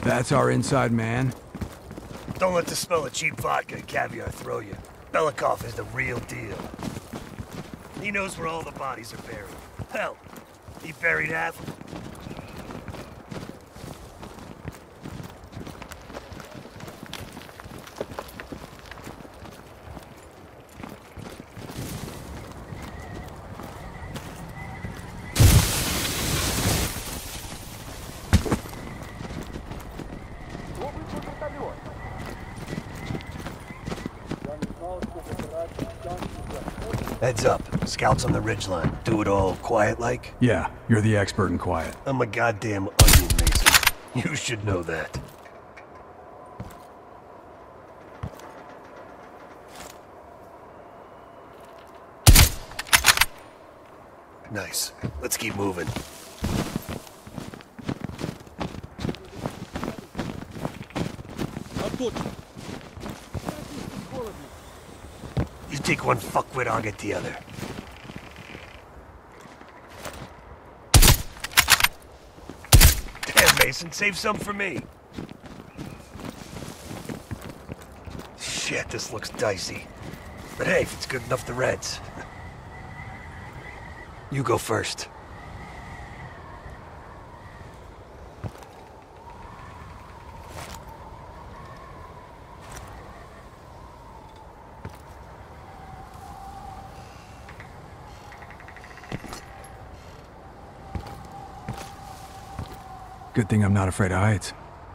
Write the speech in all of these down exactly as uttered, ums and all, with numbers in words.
That's our inside man? Don't let the smell of cheap vodka and caviar throw you. Belikov is the real deal. He knows where all the bodies are buried. Hell, he buried half of them. Heads up. Scouts on the ridgeline. Do it all quiet-like? Yeah, you're the expert in quiet. I'm a goddamn onion, Mason. You should know that. Nice. Let's keep moving. You take one fuckwit, I'll get the other. Damn, Mason, save some for me. Shit, this looks dicey. But hey, if it's good enough, the Reds. You go first. Good thing I'm not afraid of heights.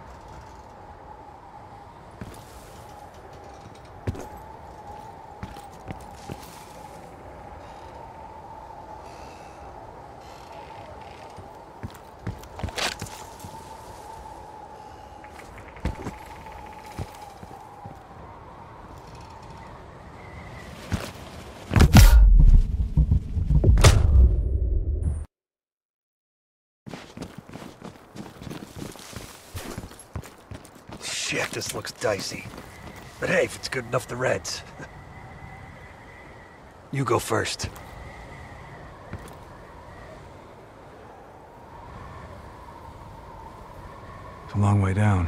Shit, this looks dicey. But hey, if it's good enough, the Reds. You go first. It's a long way down.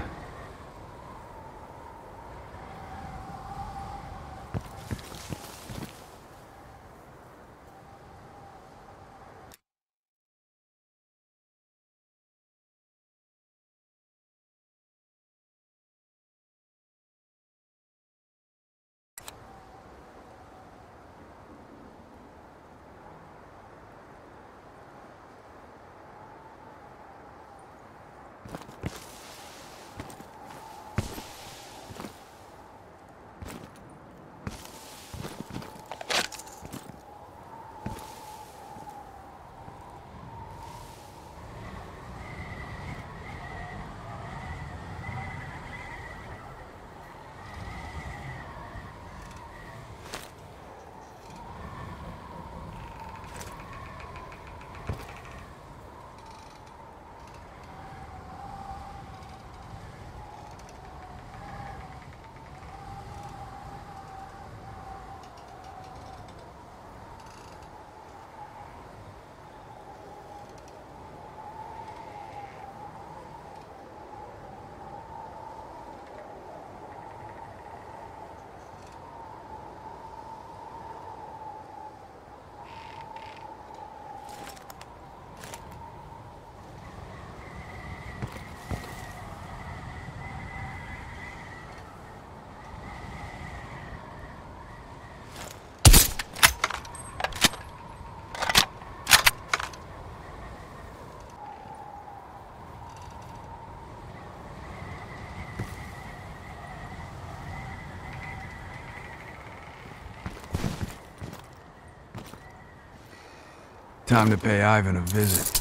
Time to pay Ivan a visit.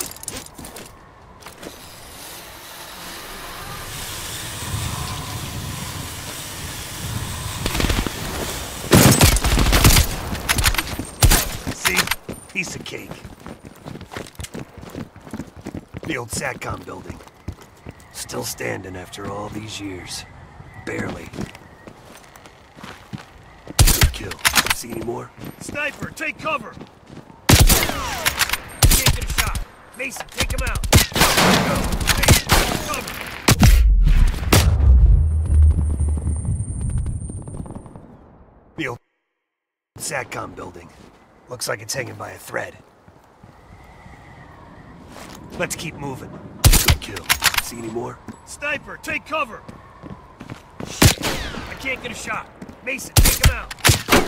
See? Piece of cake. The old SATCOM building. Still standing after all these years. Barely. Good kill. See any more? Sniper, take cover! Can't get a shot. Mason, take him out. Go. Mason, take cover. SATCOM building. Looks like it's hanging by a thread. Let's keep moving. Good kill. See any more? Sniper, take cover! I can't get a shot. Mason, take him out.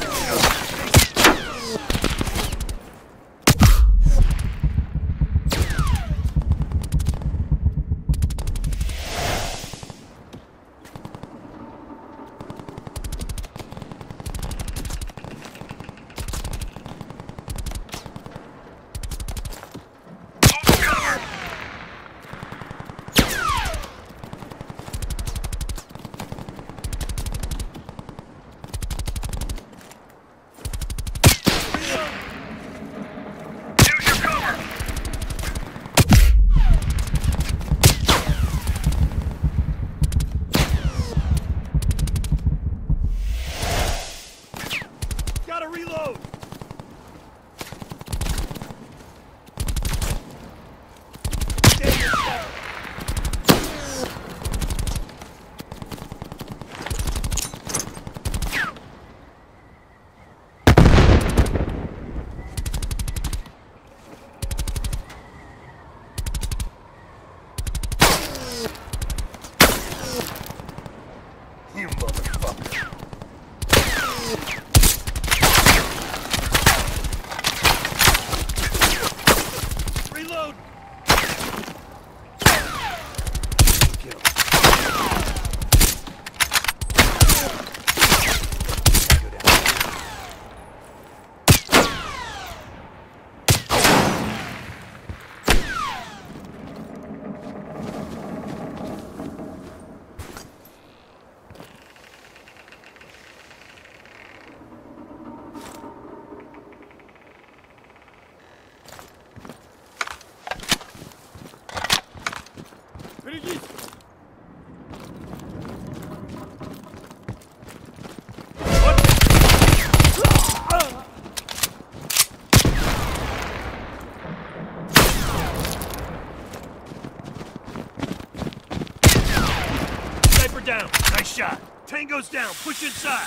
Down. Nice shot. Tango's down. Push inside.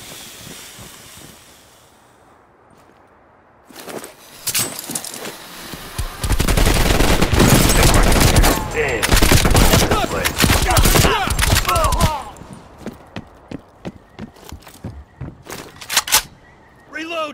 Damn. Reload.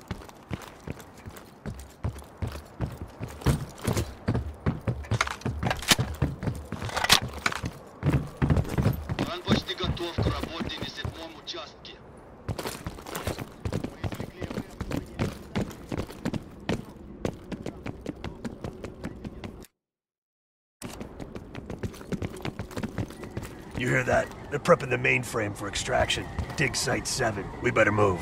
You hear that? They're prepping the mainframe for extraction. Dig Site seven. We better move.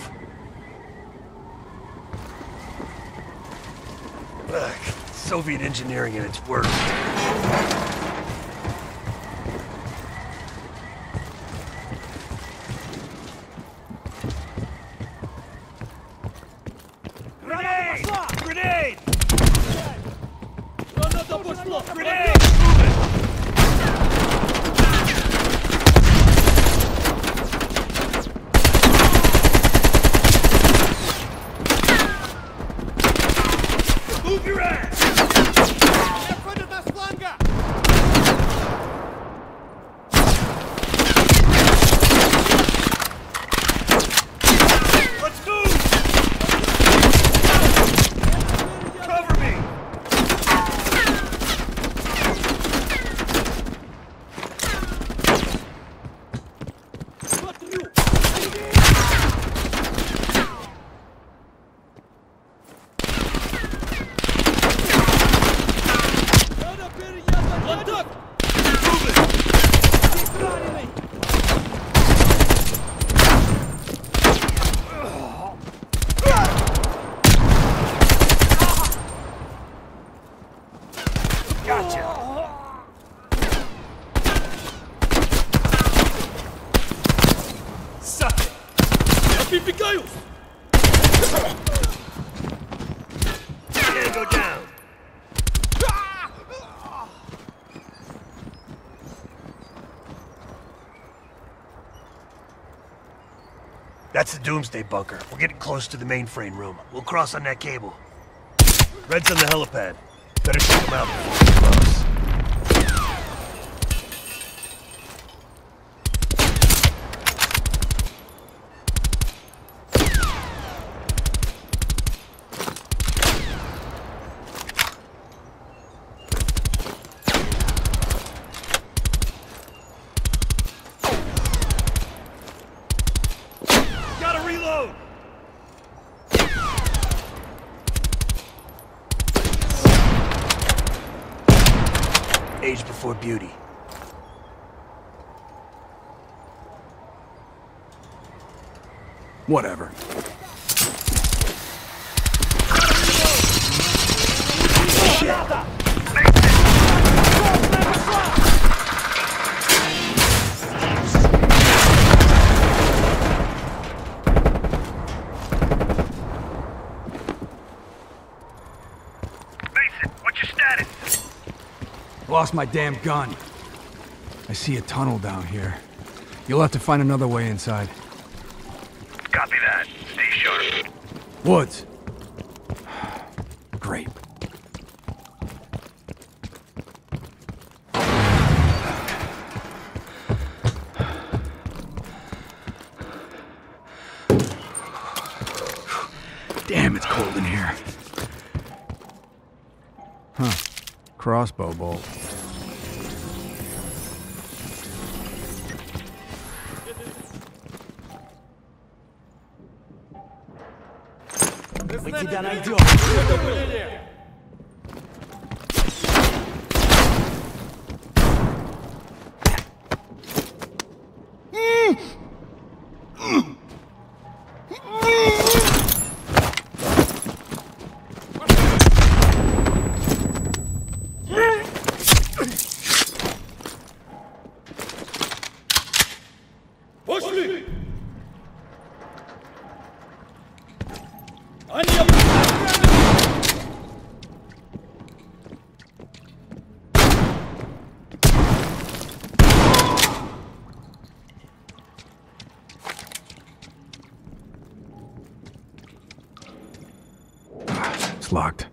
Ugh, Soviet engineering at its worst. Grenade! Grenade! Grenade! Move your ass! Let's move! Cover me! That's the Doomsday bunker. We're getting close to the mainframe room. We'll cross on that cable. Red's on the helipad. Better take him out before we cross. Gotta reload! Age before beauty. Whatever. Lost my damn gun. I see a tunnel down here. You'll have to find another way inside. Copy that. Stay sharp. Woods. Great. Damn, it's cold in here. Huh. Crossbow bolt. Мы тебя найдем. Пошли! It's locked.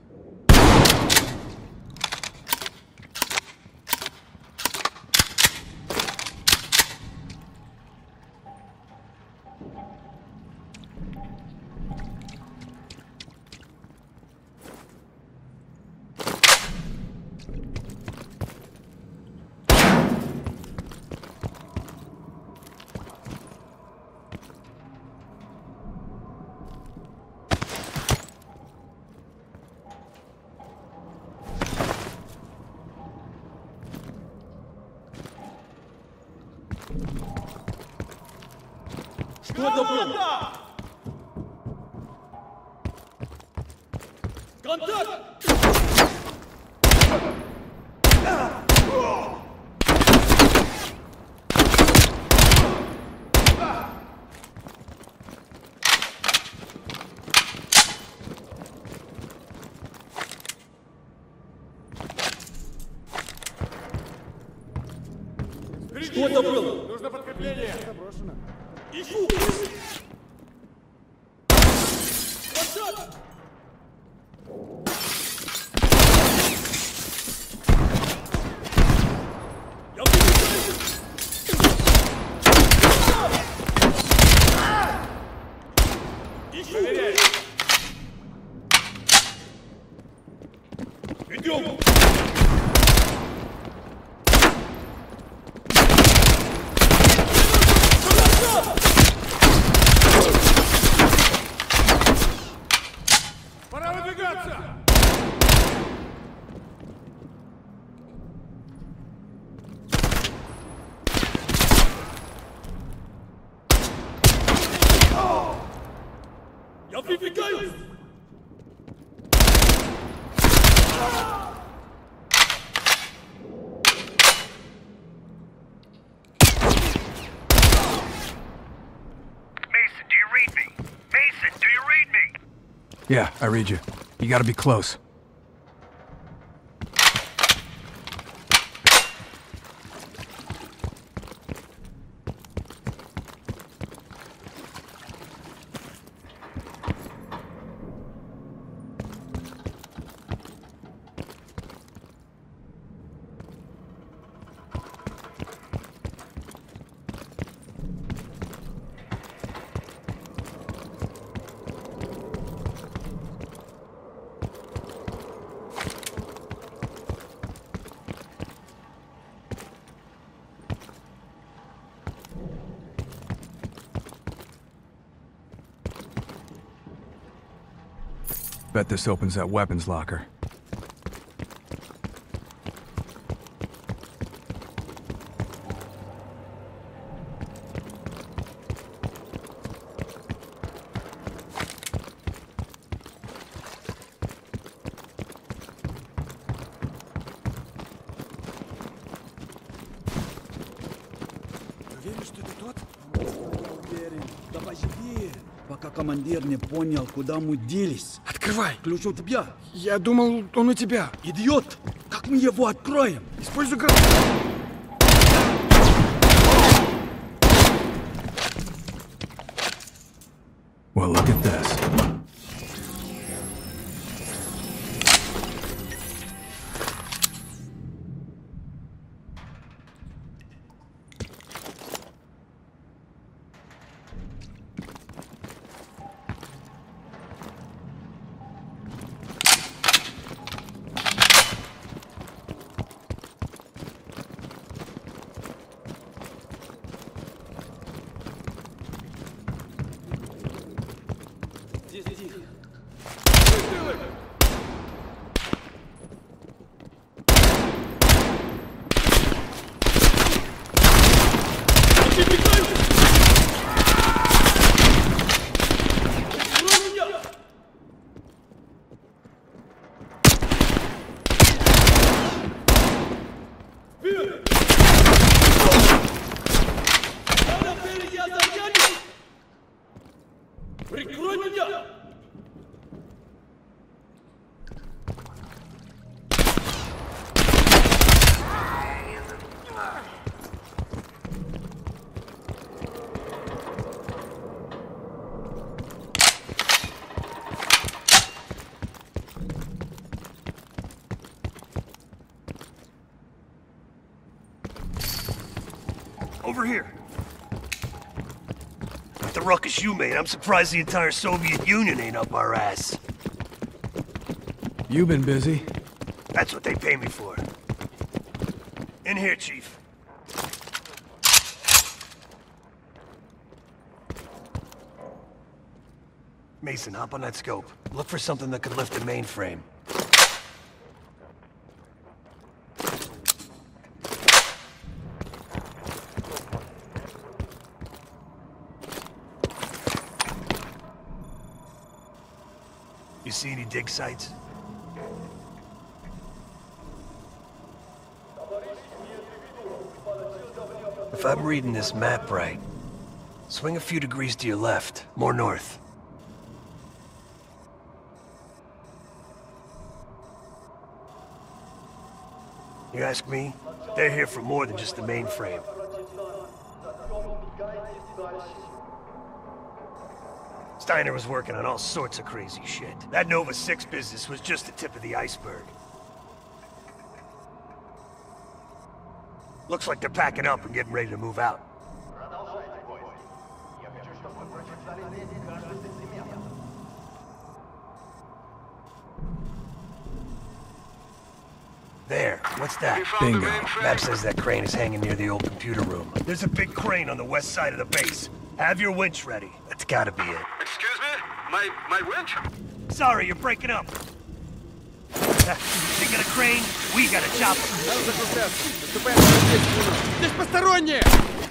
Что это было? Контакт! Что это было? Нужно подкрепление. Заброшено. Ищу! Контакт! Я приближаюсь! Ищу! Проверяй! Идем! Пора выдвигаться! Я припекаюсь! Yeah, I read you. You gotta be close. Bet this opens that weapons locker. Пока командир не понял, куда мы делись. Открывай! Ключ у тебя. Я думал, он у тебя. Идиот! Как мы его откроем? Используй гранату. Well, look at this. Over here. With the ruckus you made, I'm surprised the entire Soviet Union ain't up our ass. You been busy? That's what they pay me for. In here, Chief. Mason, hop on that scope. Look for something that could lift the mainframe. You see any dig sites? If I'm reading this map right, swing a few degrees to your left, more north. You ask me, they're here for more than just the mainframe. Steiner was working on all sorts of crazy shit. That Nova six business was just the tip of the iceberg. Looks like they're packing up and getting ready to move out. There, what's that? Bingo. Map says that crane is hanging near the old computer room. There's a big crane on the west side of the base. Have your winch ready. That's gotta be it. Excuse me? My, my winch? Sorry, you're breaking up. They got a crane, we got a chopper. Здесь посторонние!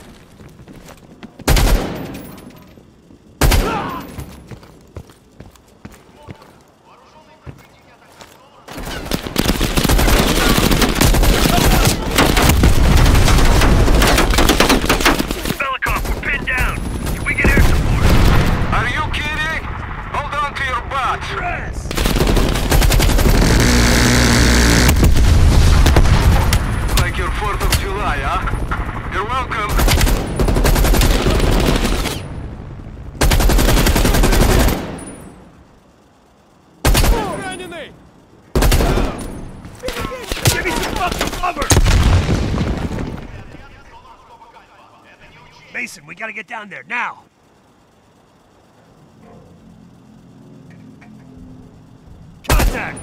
Mason, we gotta get down there, now! Contact!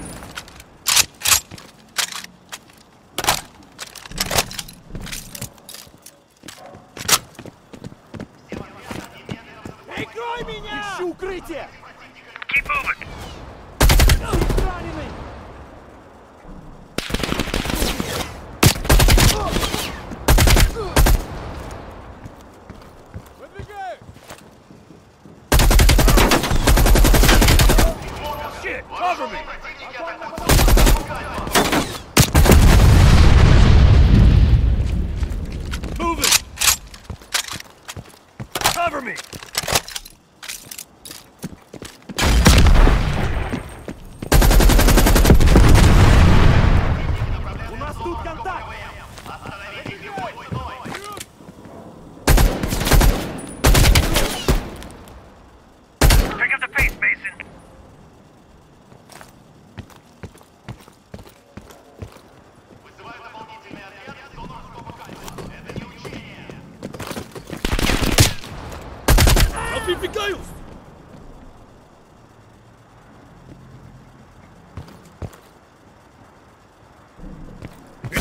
Прикрой меня! Ищу укрытие! Keep moving.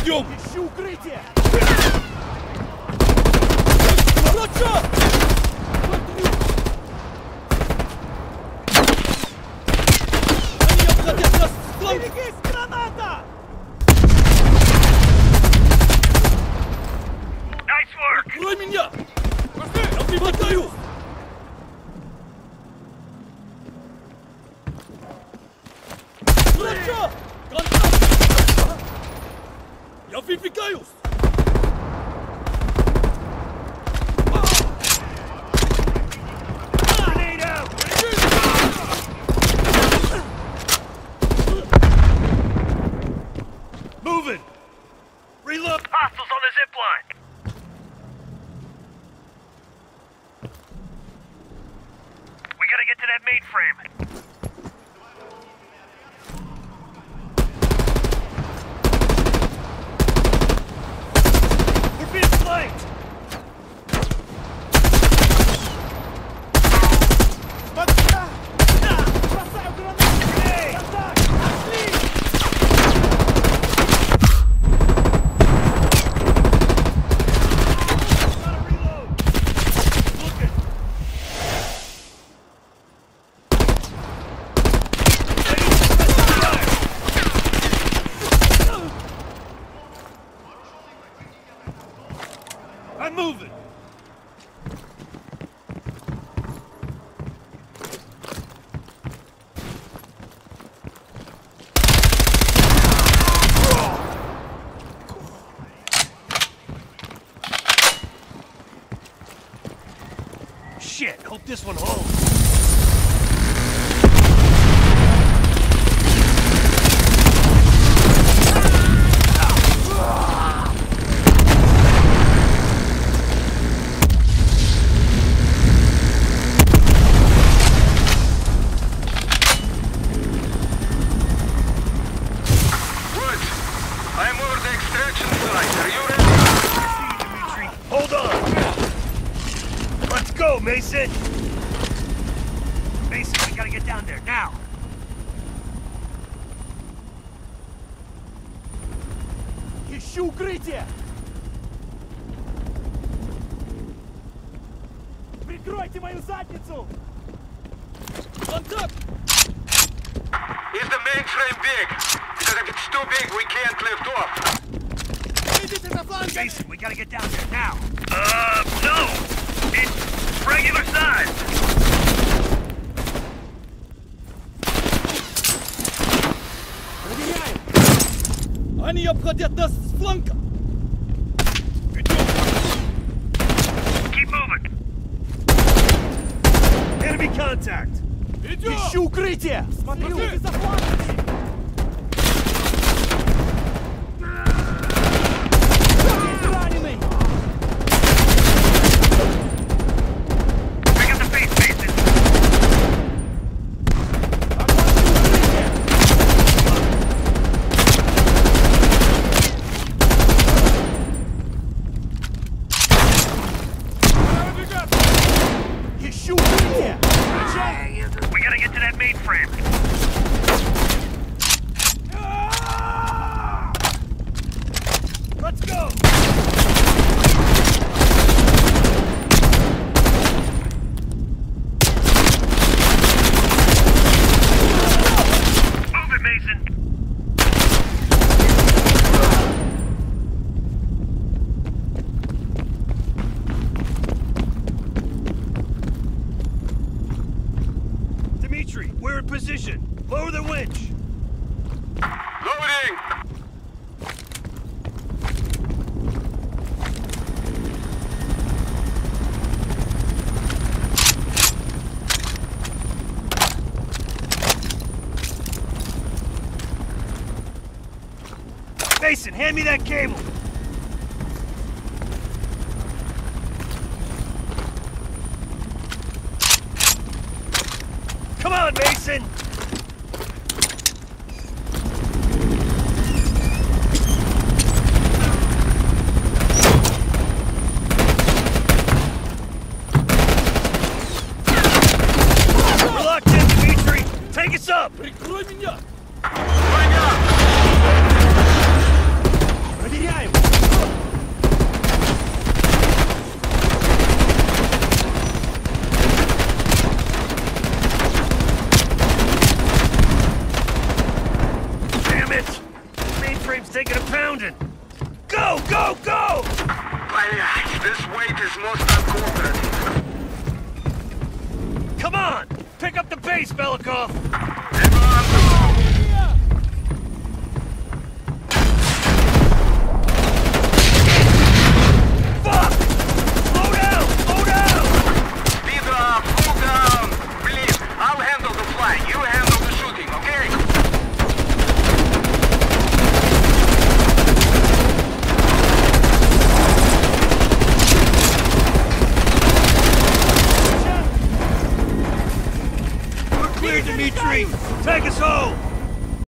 Идем! Ищи укрытие! Врача! Они обходят нас с фланга! Берегись, граната! Nice work! Прикрой меня! Я примотаю! Врача! Контакт! Я выдвигаюсь! Grenade out! Moving! Reload! Hostiles on the zip line! We gotta get to that mainframe. We're being flanked! Бросаю гранату! Контакт! Нашли! Gotta reload! Looking! I'm moving! Shit, hope this one holds. Good. I'm over the extraction site. Are you ready? Dimitri, hold on! Let's go, Mason! Mason, we gotta get down there, now! Ищи укрытие! Прикройте мою задницу! Контакт! Is the mainframe big? Because if it's too big, we can't lift off. Идите за флангами! Mason, we gotta get down there, now! Uh, no! It's regular size! Проверяем! Они обходят нас с фланга! Keep moving! Enemy contact! Ищи укрытие! Смотрю! Следите за флангами! Есть раненый! Pick up the pace, Mason! Ищи укрытие! We gotta get to that mainframe! Let's go! Move it, Mason! Dimitri, we're in position. Lower the winch. Loading! Mason, hand me that cable. Come on, Mason! We're locked in, Dimitri! Take us up! Прикрой меня! Going up! Проверяем! taking a pounding. Go, go, go! Блять, this weight is most uncooperative. Come on! Pick up the pace, Belikov! Everyone go! Fuck! Slow down! Slow down! Speed up! Slow down! Please, I'll handle the flying. You handle the shooting, okay? We're clear, Dimitri! Take us home!